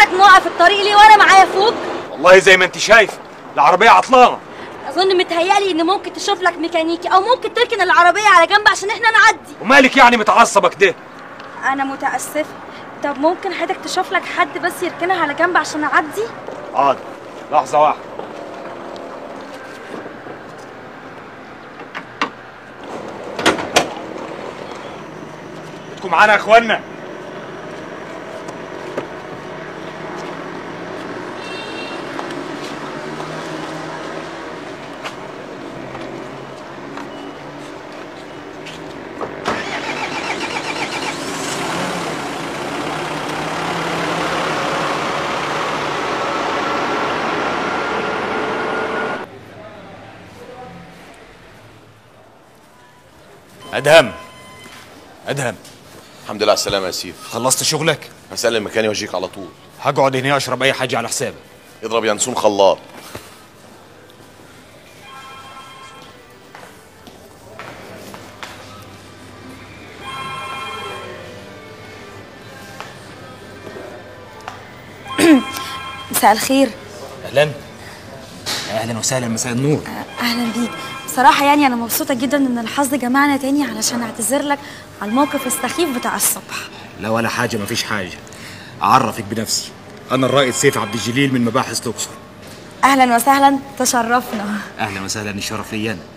موقف الطريق ليه وانا معايا فوق؟ والله زي ما انت شايف العربيه عطلانه. اظن متهيألي ان ممكن تشوف لك ميكانيكي او ممكن تركن العربيه على جنب عشان احنا نعدي. ومالك يعني متعصبه كده؟ انا متاسفه. طب ممكن حضرتك تشوف لك حد بس يركنها على جنب عشان اعدي؟ حاضر، لحظه واحده. بدكم معانا يا اخوانا؟ أدهم الحمد لله على السلامة يا سيف. خلصت شغلك؟ هسلم مكاني واجيك على طول. هقعد هنا اشرب اي حاجه على حسابي. اضرب ينسون خلاط. مساء الخير. اهلا وسهلا، مساء النور. اهلا بيك. بصراحه يعني انا مبسوطه جدا ان الحظ جمعنا تاني علشان اعتذر لك على الموقف السخيف بتاع الصبح. لا ولا حاجه، مفيش حاجه. اعرفك بنفسي، انا الرائد سيف عبد الجليل من مباحث الاقصر. اهلا وسهلا، تشرفنا. اهلا وسهلا، الشرف لي انا.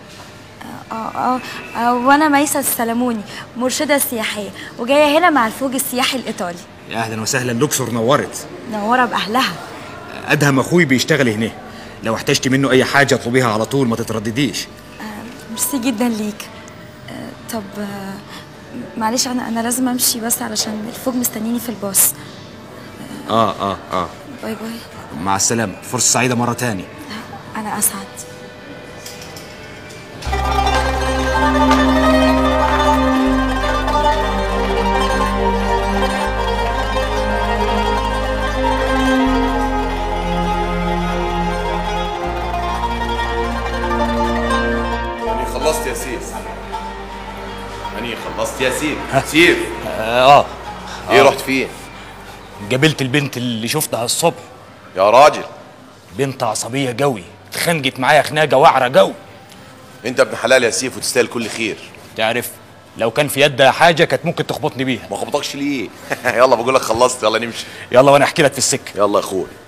وانا ميسة السلموني، مرشده سياحيه وجايه هنا مع الفوج السياحي الايطالي. يا اهلا وسهلا، الاقصر نورت. منوره باهلها. ادهم اخوي بيشتغل هنا، لو احتجتي منه اي حاجه اطلبيها على طول، ما تتردديش. ميرسي جدا ليك. طب معلش انا لازم امشي بس علشان الفوج مستنيني في الباص. باي باي. مع السلامه، فرصه سعيده مره تاني. انا اسعد. خلصت يا سيف؟ أني خلصت يا سيف؟ سيف؟ إيه رحت فين؟ قابلت البنت اللي شفتها الصبح. يا راجل، بنت عصبية قوي، اتخانقت معايا خناقة وعرة قوي. أنت ابن حلال يا سيف وتستاهل كل خير. تعرف لو كان في يدها حاجة كانت ممكن تخبطني بيها. ما خبطكش ليه؟ يلا بقول لك خلصت، يلا نمشي. يلا وانا احكي لك في السكة. يلا يا أخوي.